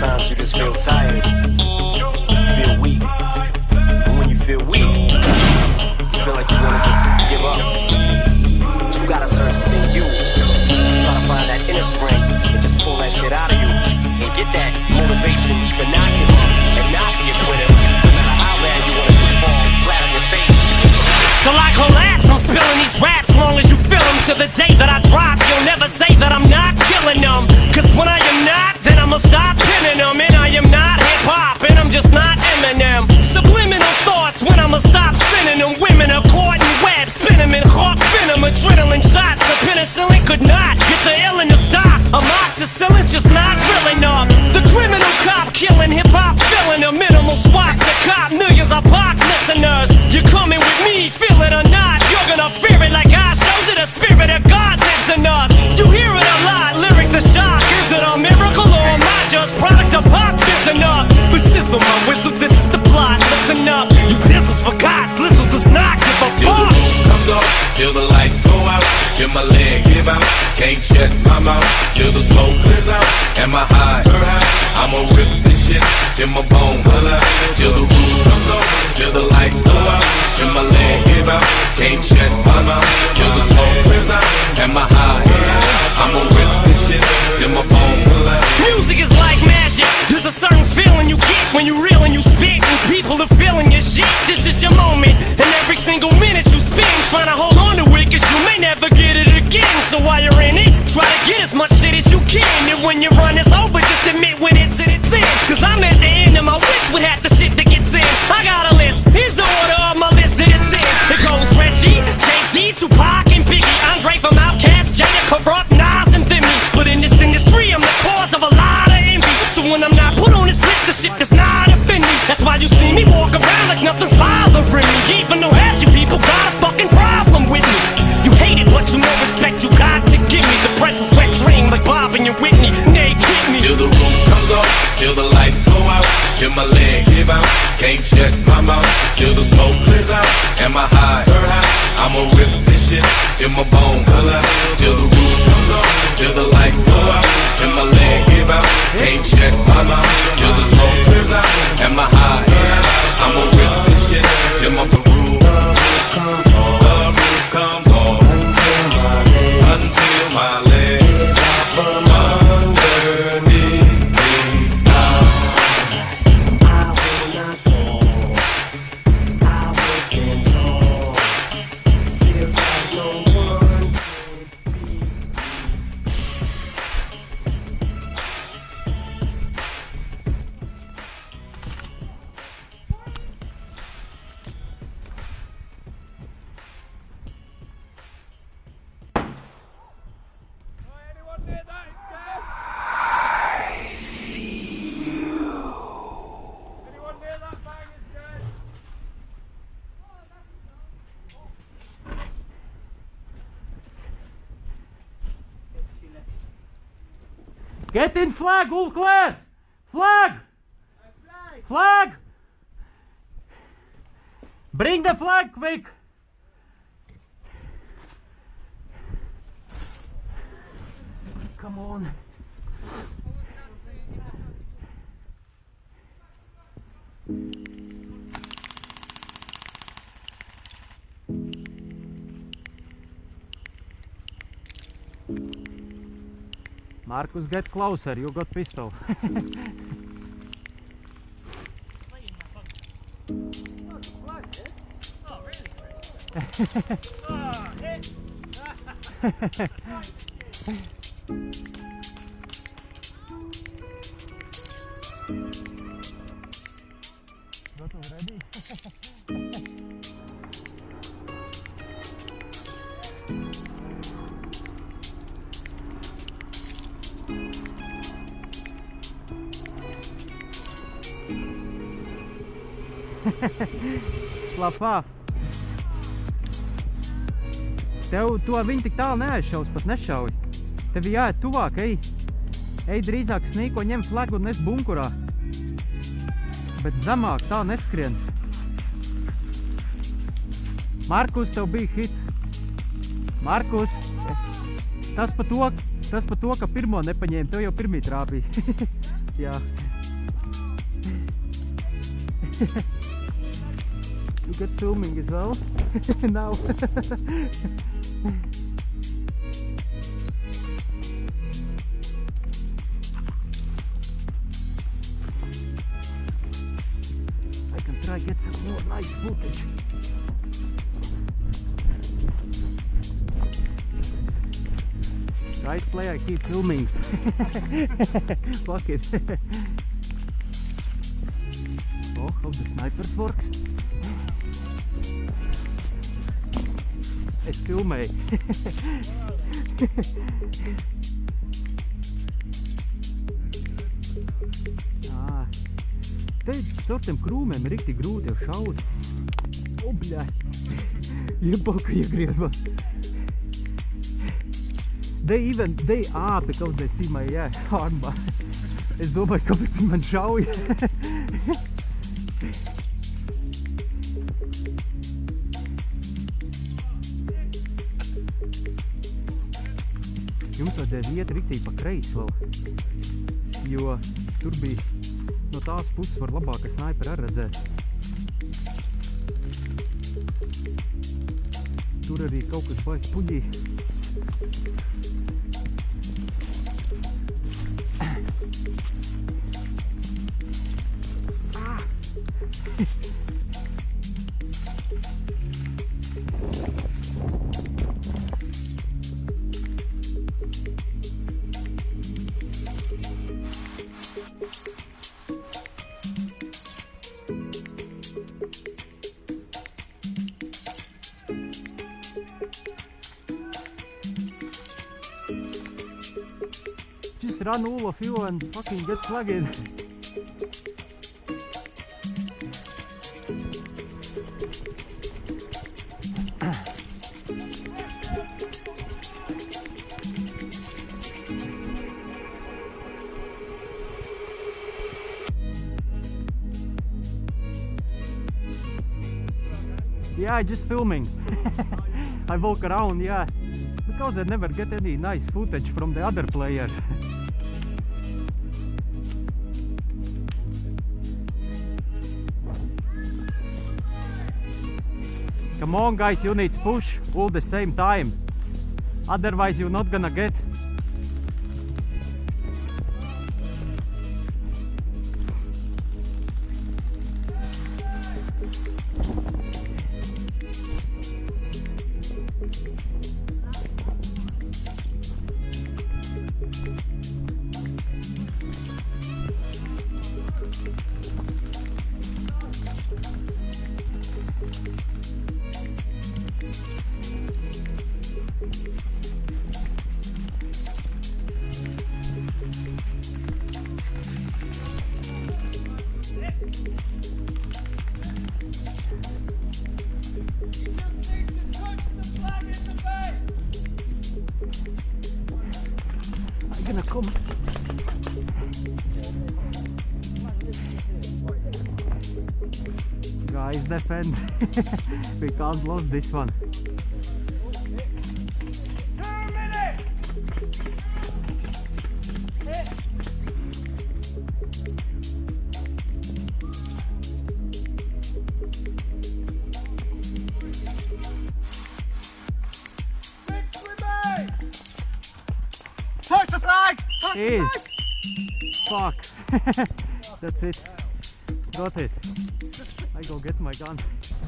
Sometimes you just feel tired, feel weak. And when you feel weak, you feel like you want to just give up. But you gotta search within you. Try to find that inner strength and just pull that shit out of you. And get that motivation to not give up and not be a quitter. No matter how bad you want to just fall flat on your face. Till I collapse, I'm spilling these raps. Long as you feel them to the day that I drop, you'll never say that I'm not killing them. Cause when I am not, then I'ma stop pinning them. And I am not hip-hop, and I'm just not Eminem. Subliminal thoughts when I'ma stop sending them. Women are caught in webs, spin them in hawk venom. Adrenaline shots, the penicillin could not get the illin to stop. Amoxicillin's just not real enough. The criminal cop killing hip-hop, filling a minimal swat to cop millions of pop listeners. You're coming with me, feel it or not, you're gonna fear it like I showed you. The spirit of God lives in us. You hear it a lot, lyrics the shock. Is it a miracle or am I just product of pop? Listen up, but sizzle my whistle, this is the plot. Listen up, you pistols for God's Lizzle does not give a fuck. Till the roof comes off, till the lights go out, till my leg give out, can't shut my mouth, till the smoke clears out, and my high, I'ma rip this shit till my bone color. Till the roof comes off, till the lights go out, till my leg give out, can't shut my mouth, till the smoke clears out, and my high, I'ma rip this shit till my bone color. Music is like magic. There's a certain feeling you get when you reel and you spit, and people are feeling your shit. This is your moment, and every single minute you spend trying to hold on to it, cause you may never get it again. So while you're in it, try to get as much shit as you can. And when your run is over, just admit when it's in its end. Cause I'm at the end of my wits with half the shit that gets in. I got a list, here's the order of my list that it's in. It goes Reggie, Jay-Z, Tupac, and Biggie, Andre from Outkast, Jada, Corrupt, Nas, and Thimmy. But in this industry, I'm the cause of a lot of envy. So when I'm not put on this list, the shit does not offend me. That's why you see me walk around like nothing's bothering me. Even though half you people got a fucking problem with me. You hate it, but you know respect you got to give me. The press is wet dream like Bob and your Whitney. Nay, hit me. Till the roof comes off, till the lights go out, till my leg give out, can't shut my mouth, till the smoke clears out, and my high, I'ma rip this shit till my bone color. Till the roof comes off, till the lights go out, till my leg give out, can't shut my mouth, till the smoke clears out, and my high, I'ma rip this shit till my roof comes off. The roof comes off until my leg underneath me. I will not fall, I will stand tall. Feels like no one could be. Get in flag, all clear! Flag! Flag! Bring the flag quick! Come on. Marcus, get closer, you got pistol. Got already? Labs. Tev to viņi tik tālu neaizšaus, pat nešauj. Tev jāiet tuvāk, ej. Ej drīzāk snīko, ņem flagu un nes bunkurā. Bet zemāk, tā neskrien. Markus, tev bija hits. Markus, tas pa to, ka pirmo nepaņēma, tev jau pirmī trāpīja. Jā. You get filming as well now. I can try get some more nice footage. Right play, I keep filming. Fuck it. Oh, how the snipers works. Es filmēju. Te caur tiem krūmēm ir rikti grūti jau šaut. O, bļā. Jebauka iegriez man. Because they see my armbar. Es domāju, kāpēc viņi man šauja. Jums vajadzēs iet riktīgi pa kreisi vēl, jo tur bija no tās puses var labāk snaiperi arī redzēt. Tur arī kaut kas baigi puļī. Just run all of you and fucking get plugged. Yeah, just filming. I walk around, yeah, because I never get any nice footage from the other players. Come on guys, you need to push all the same time, otherwise you're not gonna get. Gonna come. Guys, defend. We can't lose this one. 2 minutes. Touch the flag! Touch the Is. flag! Fuck. That's it. Got it. I go get my gun.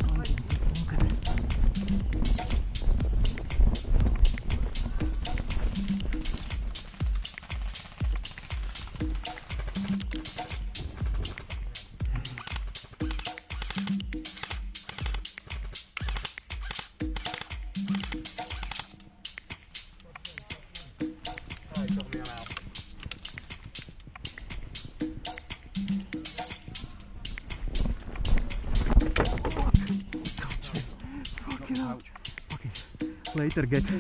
Later get.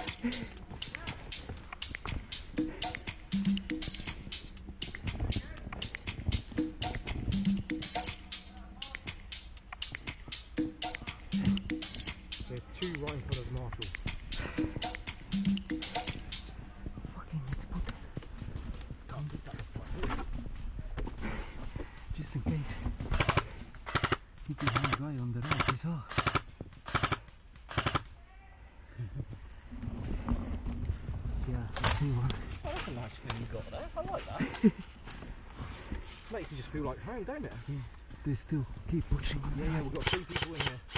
There's 2 right in front of Marshall. Fucking let's put it. Just in case. keep behind guy on the right as well. Yeah, I see one. Oh, that's a nice feeling you got there. I like that. Makes you just feel like home, don't it? Yeah, they still keep pushing. Yeah, we've got 3 people in here.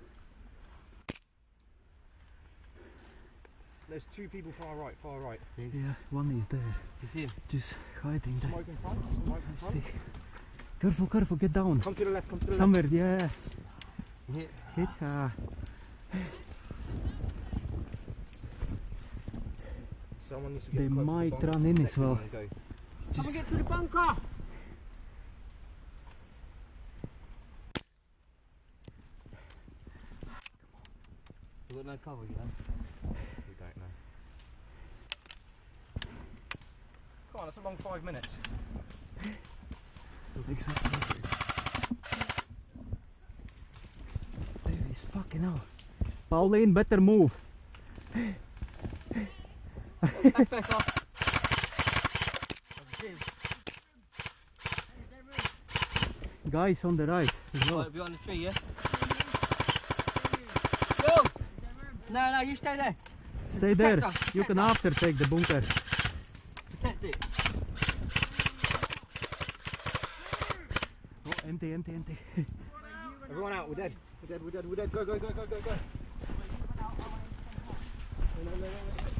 There's 2 people far right, far right. Yeah, one is there. You see him? Just hiding there. Smoke in front, smoke in I front. see. Careful, careful, get down. Come to the left, come to the Somewhere, yeah. Hit. Hit. Someone needs to get They close to the might bunker. run in as Let well. them go. It's just Get to the bunker! You got no cover, you know? We don't know. Come on, that's a long 5 minutes. exactly. There is fucking hell. Pauline, better move. Back off. Guys on the right as well. Right, behind the tree, yeah? Go! No, you stay there. Stay there. Protect us, You can protect after take the bunker. Protect it. Oh, empty, empty, empty. Everyone out, we're dead. We're dead, we're dead, we're dead. Go, go, go, go, go, go. No, no, no, no, no.